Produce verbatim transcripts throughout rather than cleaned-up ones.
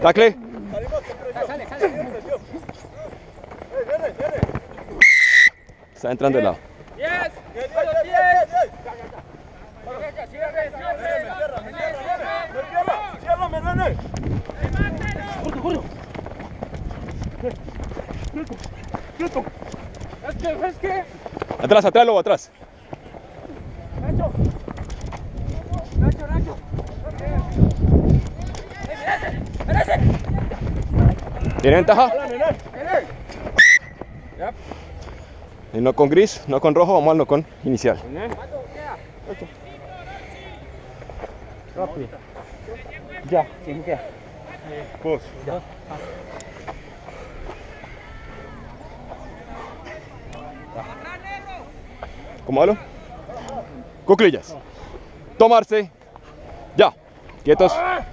Tacle. Sale, sale. Está entrando de lado. Yes. Atrás, atrás, Lobo, atrás. Nacho. Nacho, Nacho. ¿Tiene ventaja? El no con gris, no con rojo, vamos al no con inicial. Rápido. Ya, ¿quién queda? Vos. Ya. ¿Cómo hablo? Cuclillas. Tomarse. Ya. Quietos.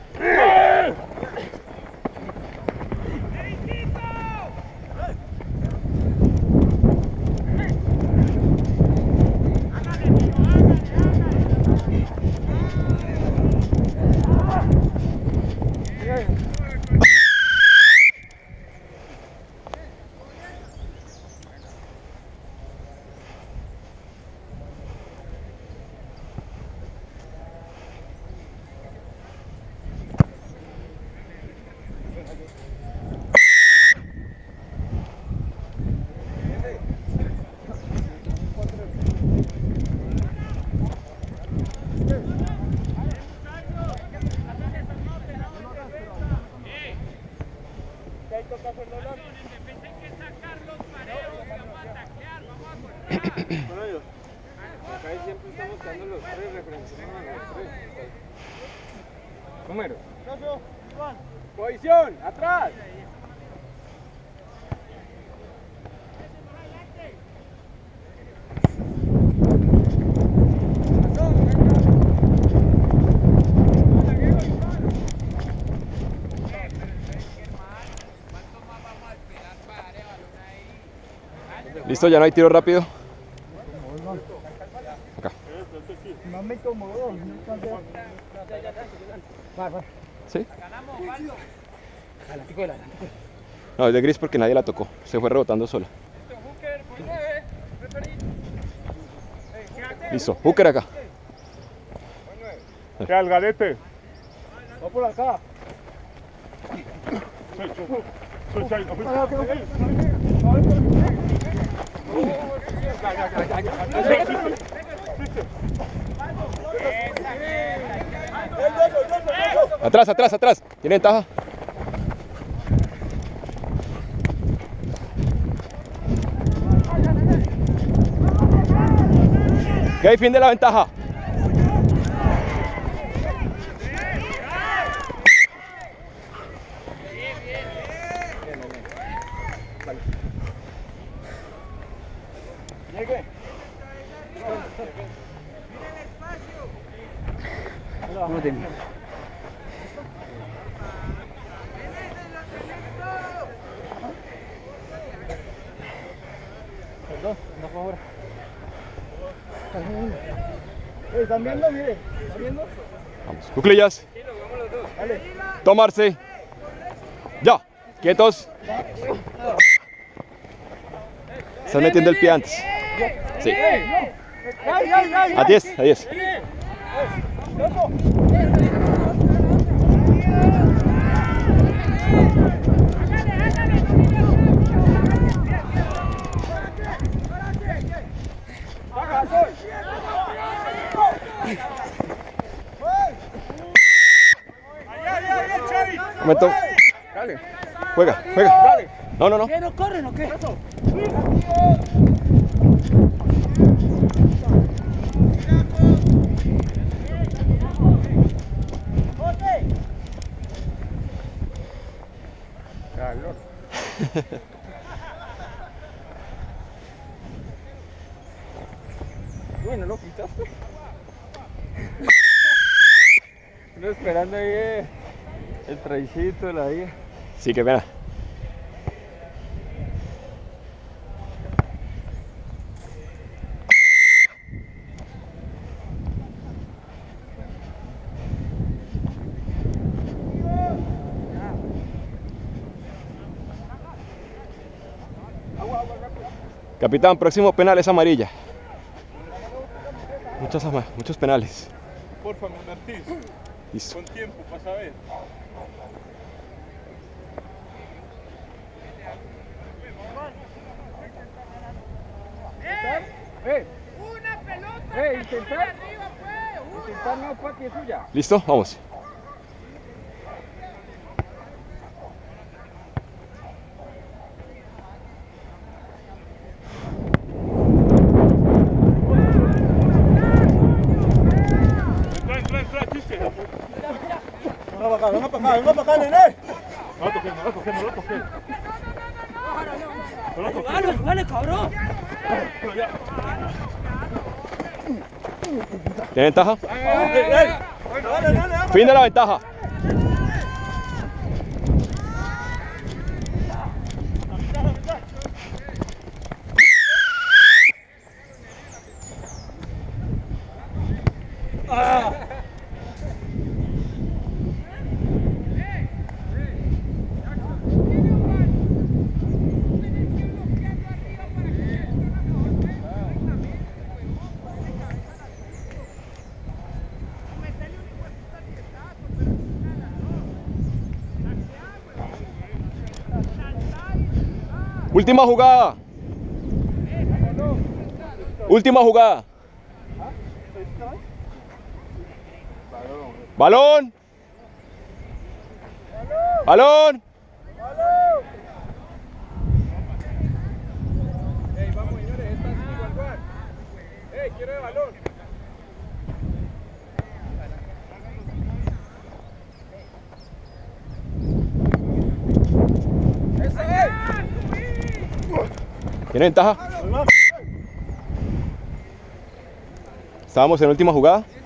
Acá siempre estamos quedando los tres referencias. Número. Posición, atrás. Listo, ya no hay tiro rápido. Acá. No me incomodó. Va, va. ¿Sí? Adelantico, adelantico. No, es de gris porque nadie la tocó. Se fue rebotando sola. Listo, hooker acá. ¿Qué al galete? Va por acá. Atrás, atrás, atrás. ¿Tiene ventaja? Ok, fin de la ventaja. Llegue. Mira Perdón, no por ahora. ¿Están viendo? Mire, ¿están viendo? Vamos, cuclillas. Dale. Tomarse. Ya. Quietos. Estás metiendo el pie antes. Sí. A diez, a diez. Momento. Dale. Juega, juega. Dale. No, no, no. ¿Qué, no corren o qué? Calor. Bueno, lo quitaste. Uno esperando ahí eh, el traicito de la vida. Sí, qué pena. Capitán, próximo penal es amarilla. Muchos, ama- muchos penales. Porfa, me advertís. Listo. Con tiempo, para saber. ¡Eh! Una pelota. ¡Eh! que Intentar. sube arriba, pues. Intentar no, pa' que es suya. ¿Listo? Vamos. Entra, entra, entra, chiste. Venga para acá, venga para acá, venga para acá, nene. No lo toqué, no lo toqué, no lo toqué. No lo toqué. Vale, vale, cabrón. ¿Tiene ventaja? Dale, dale, dale, dale. Fin de la ventaja. Última jugada. Última jugada. Balón. Balón. ¡Ey, vamos, señores! Esta es igual, igual. ¡Ey, quiero el balón! ¿Tiene ventaja? Estábamos en última jugada.